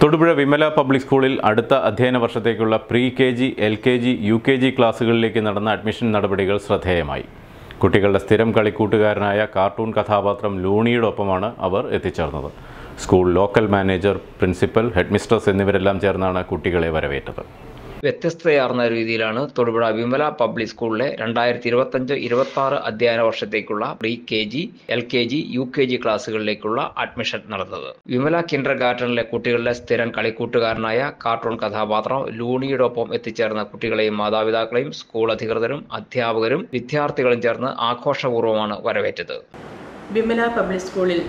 Thodupuzha Vimala public സ്കൂളിൽ അടുത്ത അധ്യയന വർഷത്തേക്കുള്ള പ്രീ KG, LKG, UKG ക്ലാസുകളിലേക്ക് നടന്ന അഡ്മിഷൻ നടപടികൾ ശ്രദ്ധേയമായി. കുട്ടികളുടെ സ്ഥിരം കളിക്കൂട്ടുകാരനായ കാർട്ടൂൺ കഥാപാത്രം ലൂണിയോടൊപ്പമാണ് അവർ എത്തിച്ചേർന്നത്. School local manager, principal, headmistress എന്നിവരെല്ലാം ചേർന്നാണ് കുട്ടികളെ വരവേറ്റത്. വ്യത്യസ്തയാർന്ന രീതിയിലാണ് തൊടുപുഴ വിമല പബ്ലിക് സ്കൂളിലെ 2025-26 അധ്യയന വർഷത്തേക്കുള്ള പ്രീ KG, LKG, UKG ക്ലാസുകളിലേക്കുള്ള അഡ്മിഷൻ നടന്നത്. വിമല കിൻഡർ ഗാർട്ടനിലെ കുട്ടികളുടെ സ്ഥിരം കളിക്കൂട്ടുകാരനായ കാർട്ടൂൺ കഥാപാത്രം ലൂണിയോടൊപ്പം എത്തിച്ചേർന്ന കുട്ടികളെയും മാതാപിതാക്കളെയും സ്കൂൾ അധികൃതരും അധ്യാപകരും വിദ്യാർത്ഥികളും ചേർന്ന് ആഘോഷപൂർവ്വമാണ് വരവേറ്റത്. വിമല പബ്ലിക് സ്കൂളിൽ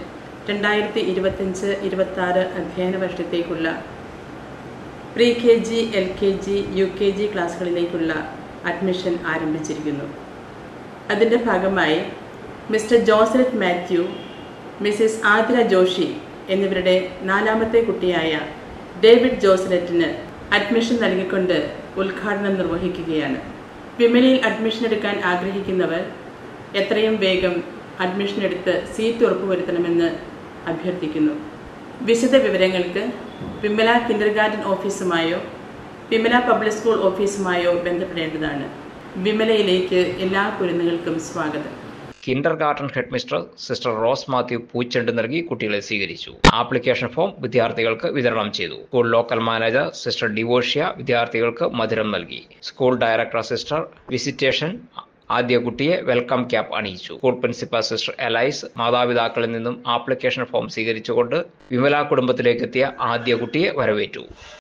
2025-26 അധ്യയന വർഷത്തേക്കുള്ള പ്രീ KG, LKG, UKG ക്ലാസുകളിലേക്കുള്ള അഡ്മിഷൻ ആരംഭിച്ചിരിക്കുന്നു. അതിൻ്റെ ഭാഗമായി മിസ്റ്റർ ജോസലറ്റ് മാത്യു, മിസ്സിസ് ആതിര ജോഷി എന്നിവരുടെ 4ാമത്തെ കുട്ടിയായ ഡേവിഡ് ജോസലറ്റിന് അഡ്മിഷൻ നൽകിക്കൊണ്ട് ഉദ്ഘാടനം നിർവഹിക്കുകയാണ്. വിമലയിൽ അഡ്മിഷൻ എടുക്കാൻ ആഗ്രഹിക്കുന്നവർ എത്രയും വേഗം അഡ്മിഷൻ എടുത്ത് സീറ്റ് ഉറപ്പുവരുത്തണമെന്ന് അഭ്യർത്ഥിക്കുന്നു. വിശദ വിവരങ്ങൾക്ക് വിമല കിൻഡർ ഗാർട്ടൻ ഓഫീസുമായോ വിമല പബ്ലിക് സ്കൂൾ ഓഫീസുമായോ ബന്ധപ്പെടേണ്ടതാണ്. വിമലയിലേക്ക് എല്ലാ കുരുന്നുകൾക്കും സ്വാഗതം. Kindergarten headmistress sister Rose Mathew പൂച്ചെണ്ട് നൽകി കുട്ടികളെ സ്വീകരിച്ചു. ആപ്ലിക്കേഷൻ ഫോം വിദ്യാർത്ഥികൾക്ക് വിതരണം ചെയ്തു. സ്കൂൾ ലോക്കൽ മാനേജർ സിസ്റ്റർ ഡിവോഷ്യ വിദ്യാർത്ഥികൾക്ക് മധുരം നൽകി. സ്കൂൾ ഡയറക്ടർ സിസ്റ്റർ വിസിറ്റേഷൻ ആദ്യ കുട്ടിയെ വെൽക്കം ക്യാപ്പ് അണിയിച്ചു. സ്കൂൾ പ്രിൻസിപ്പൽ സിസ്റ്റർ എലൈസ് മാതാപിതാക്കളിൽ നിന്നും ആപ്ലിക്കേഷൻ ഫോം സ്വീകരിച്ചുകൊണ്ട് വിമല കുടുംബത്തിലേക്ക് എത്തിയ ആദ്യ കുട്ടിയെ വരവേറ്റു.